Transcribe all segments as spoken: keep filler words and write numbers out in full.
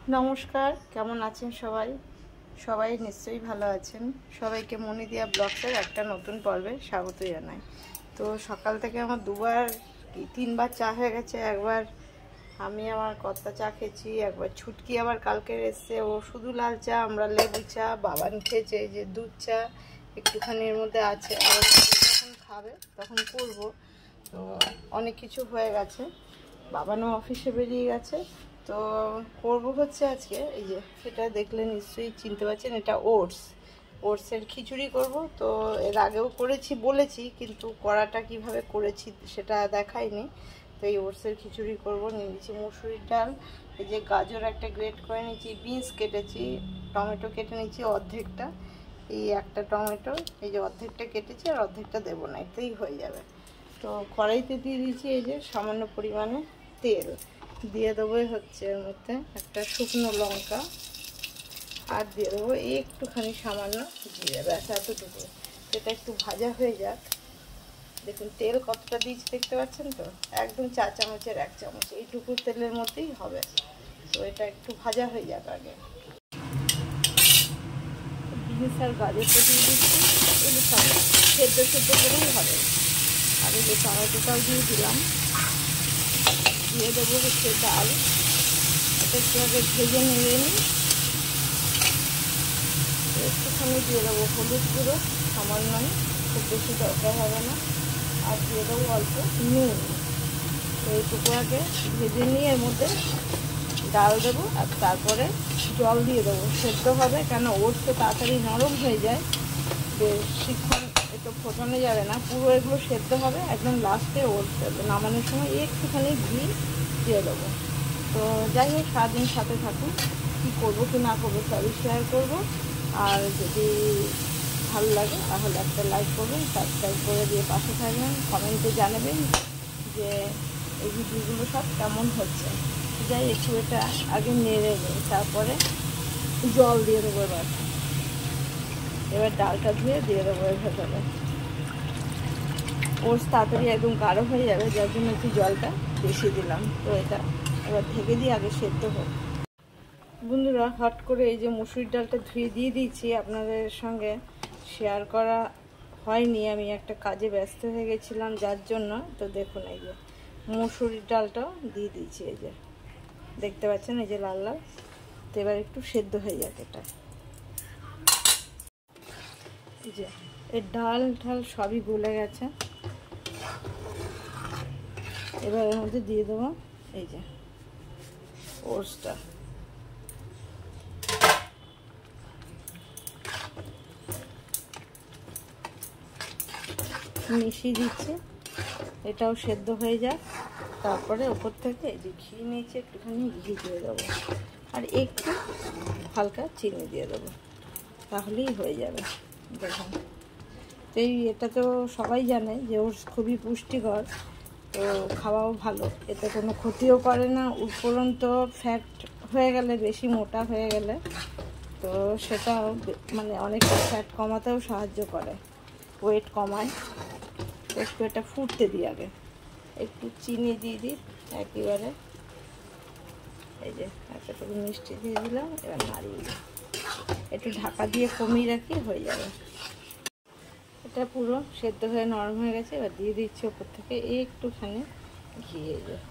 নমস্কার, কেমন আছেন সবাই? সবাই নিশ্চয়ই ভালো আছেন। সবাইকে মনিদিয়া ব্লগসের একটা নতুন পর্বে স্বাগত জানাই। তো সকাল থেকে আমার দুবার কি তিনবার চা হয়ে গেছে। একবার আমি আমার কর্তা চা খেয়েছি, একবার ছুটকি আবার কালকে এসছে, ও শুধু লাল চা, আমরা লেবু চা, বাবান খেয়েছে যে দুধ চা একটুখানি এর মধ্যে আছে, আবার যখন খাবে তখন করবো। তো অনেক কিছু হয়ে গেছে, বাবানও অফিসে বেরিয়ে গেছে। তো করবো হচ্ছে আজকে এই যে, সেটা দেখলে নিশ্চয়ই চিনতে পারছেন, এটা ওটস ওটসের খিচুড়ি করব। তো এর আগেও করেছি বলেছি, কিন্তু কড়াটা কিভাবে করেছি সেটা দেখাইনি। তো এই ওটসের খিচুড়ি করব। নিয়ে নিচ্ছি মুসুরির ডাল, এই যে গাজর একটা গ্রেট করে নিচ্ছি, বিনস কেটেছি, টমেটো কেটে নিচ্ছি অর্ধেকটা, এই একটা টমেটো এই যে অর্ধেকটা কেটেছি, আর অর্ধেকটা দেবো না, এতেই হয়ে যাবে। তো কড়াইতে দিয়ে দিচ্ছি এই যে সামান্য পরিমাণে তেল, দিয়ে দেবো হচ্ছে এর মধ্যে একটা শুকনো লঙ্কা, আর দিয়ে দেবো একটুখানি সামান্য জিরে, ব্যাস এতটুকু। এটা একটু ভাজা হয়ে যাক। দেখুন তেল কতটা দিয়েছি দেখতে পাচ্ছেন তো, একদম চা চামচের এক চামচ, এইটুকু তেলের মধ্যেই হবে। তো এটা একটু ভাজা হয়ে যাক আগে। বিনস আর গাজরটা দিয়ে দিচ্ছি, এগুলো সব সেদ্ধ সেদ্ধ করেই হবে। আর এই যে টমেটোটাও দিয়ে দিলাম, দিয়ে দেবো হচ্ছে ডাল, এটা একটু আগে ভেজে নেড়ে নিই। একটুখানি দিয়ে দেবো হলুদ গুঁড়ো সামান্য, খুব বেশি দরকার হবে না, আর দিয়ে দেবো অল্প নুন। তো এইটুকু আগে ভেজে নিয়ে এর মধ্যে ডাল দেবো, আর তারপরে জল দিয়ে দেবো, সেদ্ধ হবে, কেন ওটস তো তাড়াতাড়ি নরম হয়ে যায়, বেশিক্ষণ একটু ফোটানো যাবে না, পুরো এগুলো সেদ্ধ হবে। একদম লাস্টে ওটস দেবো, নামানোর সময় একটুখানি ঘি দিয়ে দেবো। তো যাই হোক, সারাদিন সাথে থাকুন, কী করবো কি না করবো সবই শেয়ার করবো। আর যদি ভালো লাগে তাহলে একটা লাইক করবেন, সাবস্ক্রাইব করে দিয়ে পাশে থাকবেন, কমেন্টে জানাবেন যে এই ভিডিওগুলো সব কেমন হচ্ছে। যাই একটু এটা আগে নেড়ে নিই, তারপরে জল দিয়ে দেবো। এবার এবার ডালটা ধুয়ে দিয়ে দেবো এর ভেতরে। ওর তাড়াতাড়ি একদম গাঢ় হয়ে যাবে, যার জন্য একটু জলটা বেশি দিলাম। তো এটা এবার ঢেকে দিয়ে আগে সেদ্ধ হোক। বন্ধুরা, হট করে এই যে মুসুরির ডালটা ধুয়ে দিয়ে দিয়েছি, আপনাদের সঙ্গে শেয়ার করা হয়নি, আমি একটা কাজে ব্যস্ত হয়ে গেছিলাম যার জন্য। তো দেখুন এই যে মুসুরির ডালটাও দিয়ে দিয়েছি, এই যে দেখতে পাচ্ছেন এই যে লাল লাল। তো এবার একটু সেদ্ধ হয়ে যাক এটা। এই যে এই ডাল ঢাল সবই গলে গেছে, এবার এর মধ্যে দিয়ে দেবো এই যে ওটসটা। মিশিয়ে দিচ্ছি, এটাও সেদ্ধ হয়ে যায়। তারপরে ওপর থেকে এই যে ঘি নিয়েছি, একটুখানি ঘি দিয়ে দেবো, আর একটু হালকা চিনি দিয়ে দেবো, তাহলেই হয়ে যাবে। দেখুন, তো এই এটা তো সবাই জানে যে ওটস খুবই পুষ্টিকর, তো খাওয়াও ভালো, এতে কোনো ক্ষতিও করে না। উপরন্ত ফ্যাট হয়ে গেলে, বেশি মোটা হয়ে গেলে, তো সেটাও মানে অনেকটা ফ্যাট কমাতেও সাহায্য করে, ওয়েট কমায়। একটু এটা ফুটতে দিই আগে, একটু চিনি দিয়ে দিই একেবারে, এই যে এতটুকু মিষ্টি দিয়ে দিলাম। এবার নাড়িয়ে দিই, একটু ঢাকা দিয়ে কমিয়ে রাখি, হয়ে যাবে। এটা পুরো সেদ্ধ হয়ে নরম হয়ে গেছে। এবার দিয়ে দিচ্ছি ওপর থেকে একটুখানি ঘি,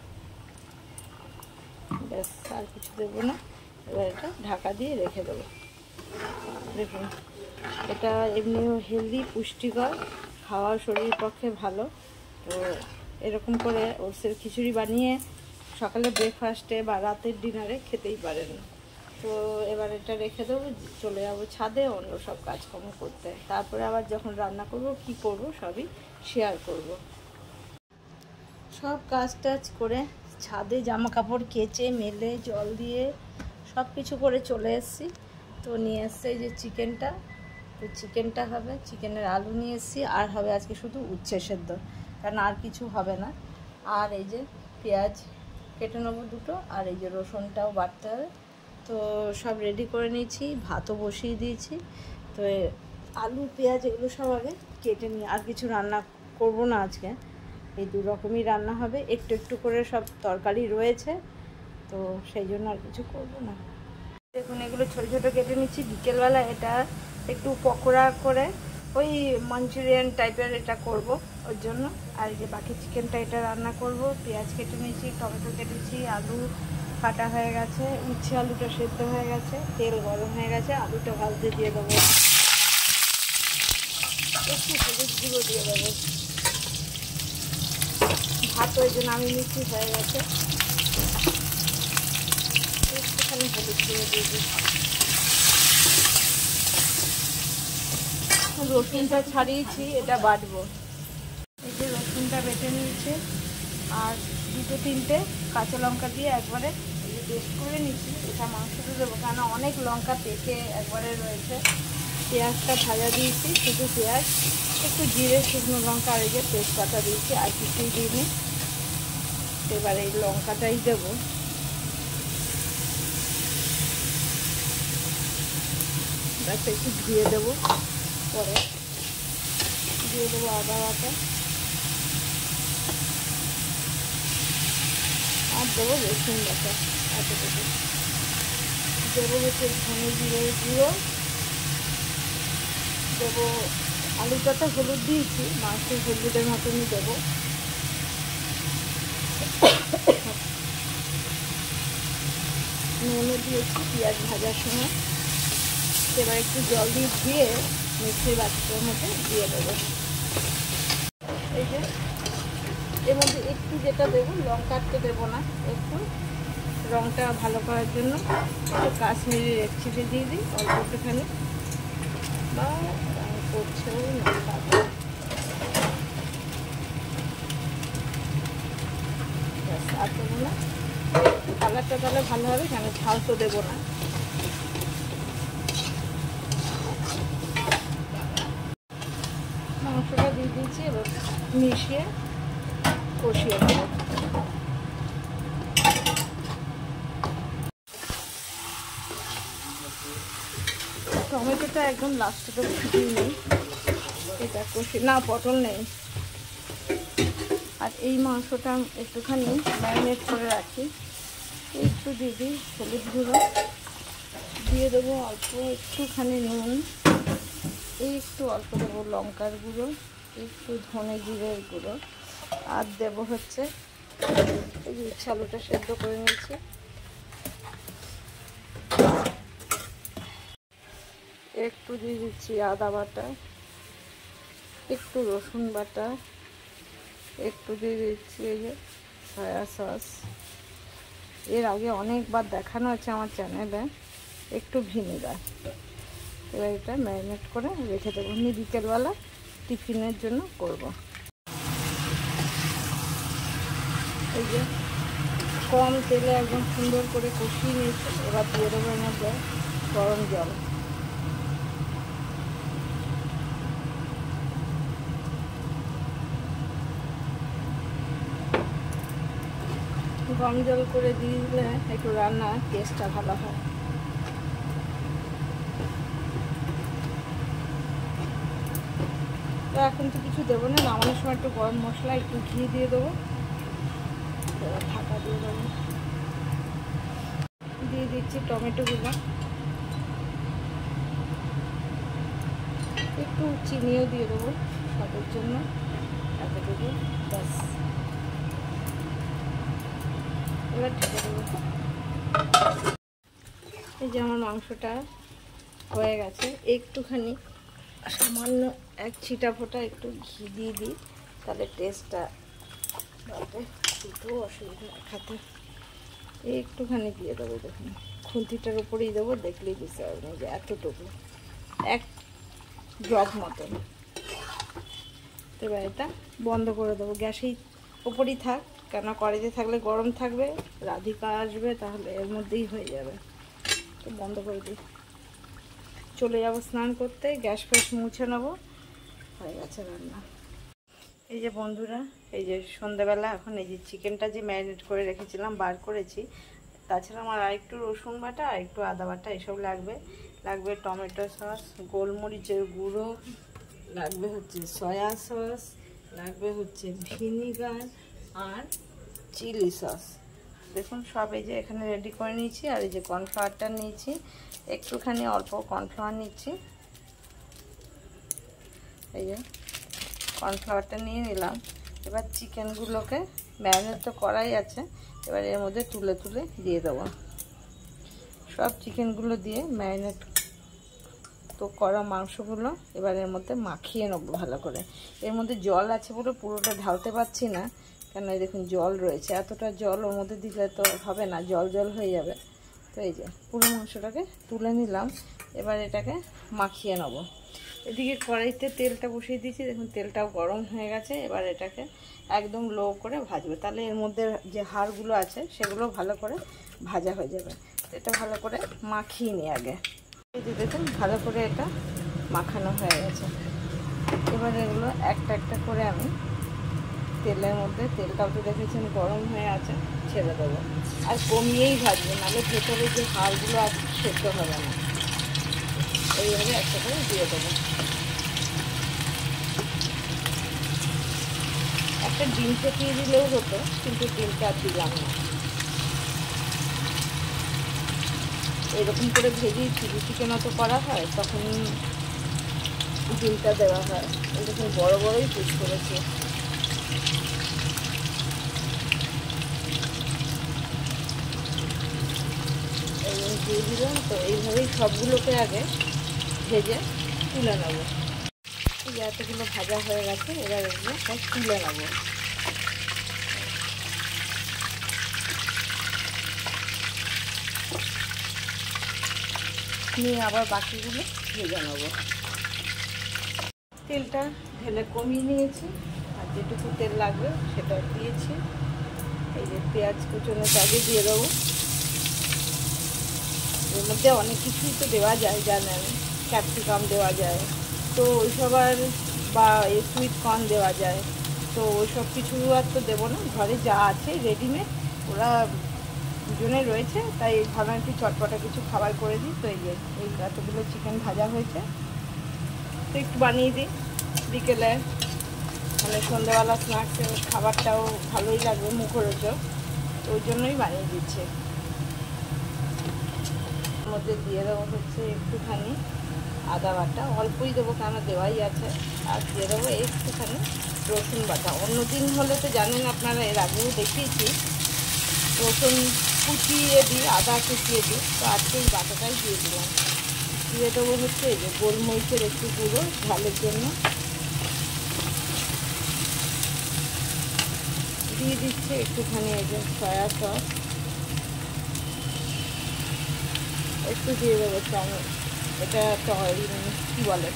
ব্যাস, আর কিছু দেবো না। এবার এটা ঢাকা দিয়ে রেখে দেবো। দেখুন, এটা এমনিও হেলদি, পুষ্টিকর, খাওয়া শরীরের পক্ষে ভালো। তো এরকম করে ওটসের খিচুড়ি বানিয়ে সকালে ব্রেকফাস্টে বা রাতের ডিনারে খেতেই পারেন। তো এবার এটা রেখে দেবো, চলে যাবো ছাদে অন্য সব কাজকর্ম করতে। তারপরে আবার যখন রান্না করব কি করব সবই শেয়ার করব। সব কাজ টাজ করে ছাদে জামা কাপড় কেচে মেলে জল দিয়ে সব কিছু করে চলে এসেছি। তো নিয়ে এসছে এই যে চিকেনটা, তো চিকেনটা হবে, চিকেনের আলু নিয়ে এসেছি, আর হবে আজকে শুধু উচ্ছে সেদ্ধ, কারণ আর কিছু হবে না। আর এই যে পেঁয়াজ কেটে নেবো দুটো, আর এই যে রসুনটাও বাটতে হবে। তো সব রেডি করে নিয়েছি, ভাতও বসিয়ে দিয়েছি। তো আলু পেঁয়াজ এগুলো সব আগে কেটে নিয়ে, আর কিছু রান্না করব না আজকে, এই দু রকমই রান্না হবে, একটু একটু করে সব তরকারি রয়েছে, তো সেই জন্য আর কিছু করব না। দেখুন এগুলো ছোটো ছোটো কেটে নিচ্ছি। বিকেলবেলা এটা একটু পকোড়া করে ওই মাঞ্চুরিয়ান টাইপের এটা করব ওর জন্য। আর এই যে বাকি চিকেনটা এটা রান্না করব। পেঁয়াজ কেটে নিয়েছি, টমেটো কেটেছি, আলু কাটা হয়ে গেছে, উচ্ছে আলুটা সেদ্ধ হয়ে গেছে, তেল গরম হয়ে গেছে, আলুটা ভাজতে দিয়ে দেবো, একটু হলুদ গুঁড়ো দিয়ে দেবো। ভাত ওই জন্য আমি মিষ্টি হয়ে গেছে, একটুখানি হলুদ গুঁড়ো দিয়ে দিই। রসুনটা ছাড়িয়েছি, এটা বাটবো। এই যে রসুনটা বেটে নিয়েছে আর দুটো তিনটে কাঁচা লঙ্কা দিয়ে একবারে এই যে পেস্ট করে নিচ্ছি। এটা মাংসতে দেবো, কেন অনেক লঙ্কা পেকে একবারে রয়েছে। পেঁয়াজটা ভাজা দিয়েছি, শুধু পেঁয়াজ, একটু জিরে, শুকনো লঙ্কা আর এই যে তেজপাতা দিয়েছি, আর কিছুই দিইনি। এবার এই লঙ্কাটাই দেবো। ব্যাসটা একটু ধুয়ে দেবো, পরে দিয়ে দেবো আদা বাটা, আর দেবো রসুন বাটা এতটুকু। দেবো হচ্ছে ধনে জিরের গুঁড়ো, দেবো আলুটাতে হলুদ দিয়েছি, মাংসের হলুদের মতনই দেবো। নুনও দিয়েছি পেঁয়াজ ভাজার সময়। এবার একটু জল দিয়ে ধুয়ে মিক্সির বাটিটার মধ্যে দিয়ে দেবো। এই যে এর মধ্যে একটু যেটা দেবো, লঙ্কাটা দেবো না, একটু রঙটা ভালো করার জন্য একটু কাশ্মীরি রেড চিলি দিয়ে দিই অল্প একটুখানি, বা করছেও না। আর দেবো না, কালারটা তাহলে ভালো হবে, কেন ঝাল তো দেবো না। মাংসটা দিয়ে দিয়েছি, এবার মিশিয়ে কষিয়ে দেবো। টমেটোটা একদম লাস্টে তো ফুটিয়ে নেই, এটা কষি না, পটল নেই। আর এই মাংসটা একটুখানি ম্যারিনেট করে রাখি। একটু দিয়ে দিই হলুদ গুঁড়ো, দিয়ে দেবো অল্প একটুখানি নুন, একটু অল্প দেবো লঙ্কার গুঁড়ো, একটু ধনে জিরের গুঁড়ো, আর দেবো হচ্ছে এই যে উচ্ছে আলুটা সেদ্ধ করে নিয়েছি, একটু দিয়ে দিচ্ছি আদা বাটা, একটু রসুন বাটা, একটু দিয়ে দিচ্ছি এই যে সয়া সস। এর আগে অনেকবার দেখানো আছে আমার চ্যানেলে, একটু ভিনেগার। এবার এটা ম্যারিনেট করে রেখে দেবো, আমি বিকেলবেলা টিফিনের জন্য করব। এই যে কম তেলে একদম সুন্দর করে কষিয়ে নিয়েছি। এবার দিয়ে দেবো এর মধ্যে গরম জল। গরম জল করে দিয়ে দিলে একটু রান্নার টেস্টটা ভালো হয়। তো এখন তো কিছু দেবো না, নামানোর সময় একটু গরম মশলা, একটু ঘি দিয়ে দেবো, ঢাকা দিয়ে দেবো। দিয়ে দিচ্ছি টমেটোগুলো, একটু চিনিও দিয়ে দেবো স্বাদের জন্য, এতটুকু ব্যাস। এবার ঢেকে দেবো। এই যে আমার মাংসটা হয়ে গেছে, একটুখানি সামান্য এক ছিটা ফোঁটা একটু ঘি দিয়ে দিই, তাহলে টেস্টটা বাড়বে। দুটো অসুবিধা খাতে একটুখানি দিয়ে দেবো, দেখুন খুন্তিটার উপরেই দেবো, দেখলেই বুঝতে পারবেন যে এতটুকু এক ড্রপ মতন। এবার এটা বন্ধ করে দেবো, গ্যাসেই ওপরেই থাক, কেন কড়াইতে থাকলে গরম থাকবে, রাধিকা আসবে তাহলে এর মধ্যেই হয়ে যাবে। তো বন্ধ করে দিই, চলে যাবো স্নান করতে, গ্যাস ফ্যাস মুছে নেবো, হয়ে গেছে রান্না। এই যে বন্ধুরা, এই যে সন্ধ্যাবেলা এখন এই যে চিকেনটা যে ম্যারিনেট করে রেখেছিলাম বার করেছি। তাছাড়া আমার আরেকটু রসুন বাটা আর একটু আদা বাটা এসব লাগবে। লাগবে টমেটো সস, গোলমরিচের গুঁড়ো, লাগবে হচ্ছে সয়া সস, লাগবে হচ্ছে ভিনিগার আর চিলি সস। দেখুন সব এই যে এখানে রেডি করে নিয়েছি। আর এই যে কর্নফ্লাওয়ারটা নিয়েছি, একটুখানি অল্প কর্নফ্লাওয়ার নিচ্ছি। এই যে কর্নফ্লাওয়ারটা নিয়ে নিলাম। এবার চিকেনগুলোকে ম্যারিনেট তো করাই আছে, এবার এর মধ্যে তুলে তুলে দিয়ে দেবো। সব চিকেনগুলো দিয়ে ম্যারিনেট তো করা মাংসগুলো এবার এর মধ্যে মাখিয়ে নেবো ভালো করে। এর মধ্যে জল আছে বলে পুরোটা ঢালতে পারছি না, কেন এই দেখুন জল রয়েছে। এতটা জল ওর মধ্যে দিলে তো হবে না, জল জল হয়ে যাবে। তো এই যে পুরো মাংসটাকে তুলে নিলাম, এবার এটাকে মাখিয়ে নেবো। এদিকে কড়াইতে তেলটা বসিয়ে দিয়েছি, দেখুন তেলটাও গরম হয়ে গেছে। এবার এটাকে একদম লো করে ভাজবে, তাহলে এর মধ্যে যে হাড়গুলো আছে সেগুলো ভালো করে ভাজা হয়ে যাবে। এটা ভালো করে মাখিয়ে নিই আগে। এই যে দেখুন ভালো করে এটা মাখানো হয়ে গেছে। এবার এগুলো একটা একটা করে আমি তেলের মধ্যে, তেলটাও তো দেখেছেন গরম হয়ে আছে, ছেড়ে দেবো। আর কমিয়েই ভাজবে, নাহলে ভেতরে যে হাড়গুলো আছে সেদ্ধ হবে না। এইভাবে একটা করে দিয়ে দেবো। একটা ডিম ফেটিয়ে দিলেও হতো, কিন্তু ডিমটা আর দিলাম না। এরকম করে ভেজেই চিলি চিকেন অত করা হয়, তখন ডিমটা দেওয়া হয়। এরকম বড় বড়ই পিস করেছি। এবং দিয়ে দিলাম। তো এইভাবেই সবগুলোকে আগে ভেজে তুলে নেবো। এই যে এতগুলো ভাজা হয়ে গেছে, এবার এগুলো সব তুলে নেবো। নিয়ে আবার বাকিগুলো ভেজে নেবো। তেলটা ঢেলে কমিয়ে নিয়েছি, আর যেটুকু তেল লাগবে সেটা দিয়েছি। এই যে পেঁয়াজ কুচনো আগে দিয়ে দেবো। এর মধ্যে অনেক কিছুই তো দেওয়া যায়, জানেন, ক্যাপসিকাম দেওয়া যায়, তো ওইসব আর বা এই সুইট কর্ন দেওয়া যায়। তো ওইসব কিছু আর তো দেবো না, ঘরে যা আছে রেডিমেড, ওরা দুজনে রয়েছে, তাই ভাবলাম একটু চটপটা কিছু খাবার করে দিই। তো এই যে এই এতগুলো চিকেন ভাজা হয়েছে, তো একটু বানিয়ে দিই বিকেলে, মানে সন্ধ্যাবেলা স্ন্যাক্সে খাবারটাও ভালোই লাগবে, মুখরোচক, তো ওই জন্যই বানিয়ে দিচ্ছে। মধ্যে দিয়ে দেবো হচ্ছে একটুখানি আদা বাটা, অল্পই দেবো কেন দেওয়াই আছে। আর দিয়ে দেবো একটুখানি রসুন বাটা। অন্যদিন হলে তো জানেন আপনারা, এর আগেও দেখিয়েছি, রসুন কুচিয়ে দিই, আদা কুচিয়ে দিই, তো আজকে এই বাটাটাই দিয়ে দিলাম। দিয়ে দেবো হচ্ছে এই যে গোলমরিচের একটু গুঁড়ো ঝালের জন্য দিয়ে দিচ্ছে, একটুখানি এই যে সয়া সস একটু দিয়ে দেবো, চামচ এটা কী বলে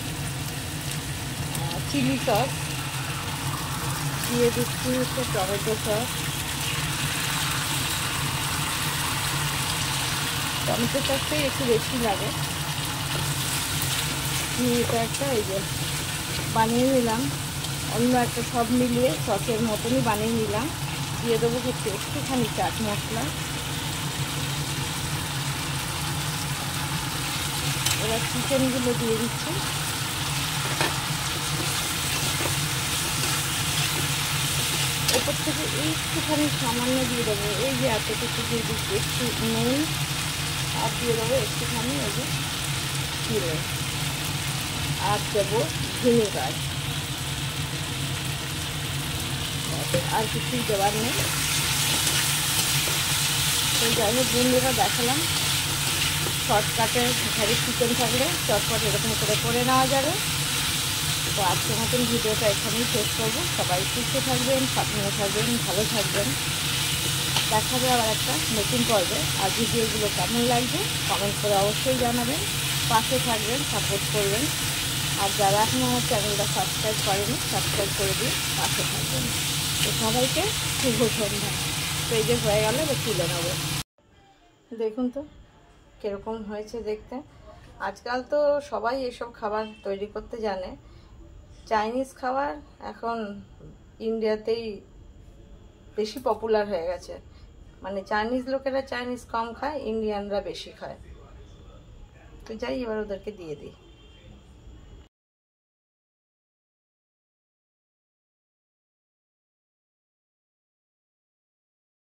চিলি সস দিয়ে দিচ্ছি, হচ্ছে টমেটো সস। টমেটো সসটাই একটু বেশি লাগে। এটা একটা এই যে বানিয়ে নিলাম, অন্য একটা সব মিলিয়ে সসের মতনই বানিয়ে নিলাম। দিয়ে দেবো হচ্ছে একটুখানি চাট মশলা। এবার চিকেনগুলো দিয়ে দিচ্ছি। ওপর থেকে একটুখানি সামান্য দিয়ে দেবো, এই যে এতটুকু দিয়ে দিচ্ছি, একটু নুন, আর দিয়ে দেবো একটুখানি এই যে চিড়ে, আর দেবো ভিনেগার। আর কিছুই দেওয়ার নেই। তো যাই হোক বন্ধুরা, দেখালাম শর্টকাটে ঘরে চিকেন থাকলে চটপট এরকম করে করে নেওয়া যাবে। তো আজকের মতন ভিডিওটা এখানেই শেষ করবো। সবাই সুস্থ থাকবেন, সাবধানে থাকবেন, ভালো থাকবেন। দেখা যাবে আবার একটা নতুন পর্বে। আর ভিডিওগুলো কেমন লাগবে কমেন্ট করে অবশ্যই জানাবেন, পাশে থাকবেন, সাপোর্ট করবেন। আর যারা এখন আমার চ্যানেলটা সাবস্ক্রাইব করেনি, সাবস্ক্রাইব করে দিয়ে পাশে থাকবেন। তো সবাইকে শুভ সন্ধ্যা। তো এই যে হয়ে গেল, এবার তুলে নেব। দেখুন তো কীরকম হয়েছে দেখতে। আজকাল তো সবাই এসব খাবার তৈরি করতে জানে। চাইনিজ খাবার এখন ইন্ডিয়াতেই বেশি পপুলার হয়ে গেছে। মানে চাইনিজ লোকেরা চাইনিজ কম খায়, ইন্ডিয়ানরা বেশি খায়। তো যাই, এবার ওদেরকে দিয়ে দিই।